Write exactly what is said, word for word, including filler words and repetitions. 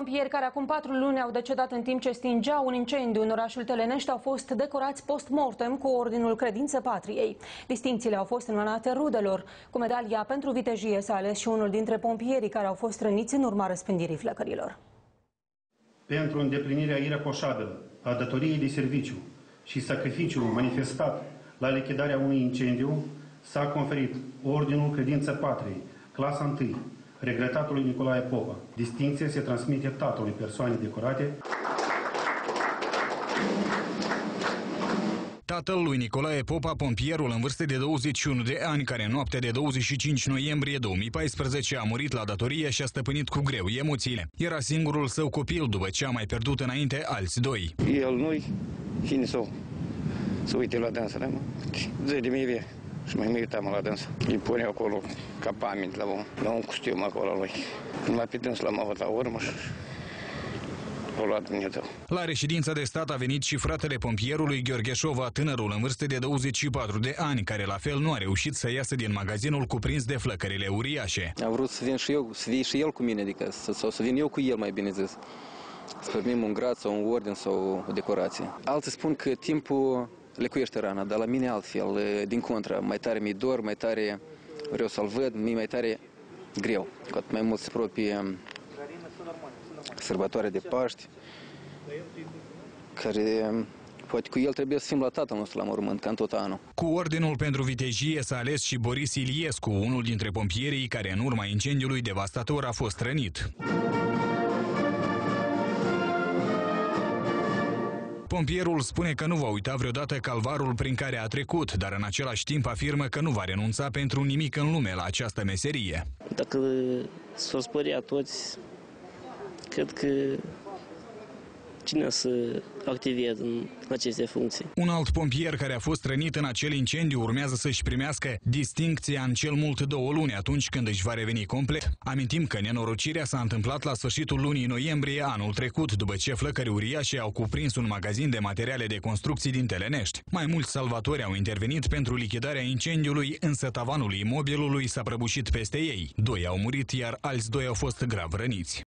Pompieri care acum patru luni au decedat în timp ce stingeau un incendiu în orașul Telenești au fost decorați post-mortem cu Ordinul Credință Patriei. Distincțiile au fost înmânate rudelor. Cu medalia pentru vitejie s-a ales și unul dintre pompierii care au fost răniți în urma răspândirii flăcărilor. Pentru îndeplinirea ireproșabilă a datoriei de serviciu și sacrificiul manifestat la lichidarea unui incendiu, s-a conferit Ordinul Credință Patriei, clasa întâi, regretatului Nicolae Popa. Distincția se transmite tatălui persoanei decorate. Tatăl lui Nicolae Popa, pompierul în vârstă de douăzeci și unu de ani, care în noaptea de douăzeci și cinci noiembrie două mii paisprezece a murit la datorie și a stăpânit cu greu emoțiile. Era singurul său copil după ce a mai pierdut înainte alți doi. El nu-i cine să să uite la dânsa, da? Zi de mie și mai mă uitam la dânsa. Îi pune acolo ca pamint la un, la un costum acolo lui. Numai pe dânsa l-am avut la urmă și o luat Dumnezeu. La reședința de stat a venit și fratele pompierului Gheorghe Șova, tânărul în vârstă de douăzeci și patru de ani, care la fel nu a reușit să iasă din magazinul cuprins de flăcările uriașe. Am vrut să vin și eu, să vin și el cu mine, adică să, sau să vin eu cu el, mai bine zis. Să primim un grad sau un ordin sau o decorație. Alții spun că timpul lecuiește rana, dar la mine altfel, din contră, mai tare mi-i dor, mai tare vreau să-l văd, mi mai tare greu. Cu atât mai mult se apropie sărbătoarea de Paști, care poate cu el trebuie să fim la tatăl nostru la mormânt, ca în tot anul. Cu ordinul pentru vitejie s-a ales și Boris Iliescu, unul dintre pompierii care în urma incendiului devastator a fost rănit. Pompierul spune că nu va uita vreodată calvarul prin care a trecut, dar în același timp afirmă că nu va renunța pentru nimic în lume la această meserie. Dacă s-o spărea toți, cred că cine să activeze în aceste funcții. Un alt pompier care a fost rănit în acel incendiu urmează să-și primească distincția în cel mult două luni, atunci când își va reveni complet. Amintim că nenorocirea s-a întâmplat la sfârșitul lunii noiembrie anul trecut, după ce flăcări uriașe au cuprins un magazin de materiale de construcții din Telenești. Mai mulți salvatori au intervenit pentru lichidarea incendiului, însă tavanul imobilului s-a prăbușit peste ei. Doi au murit, iar alți doi au fost grav răniți.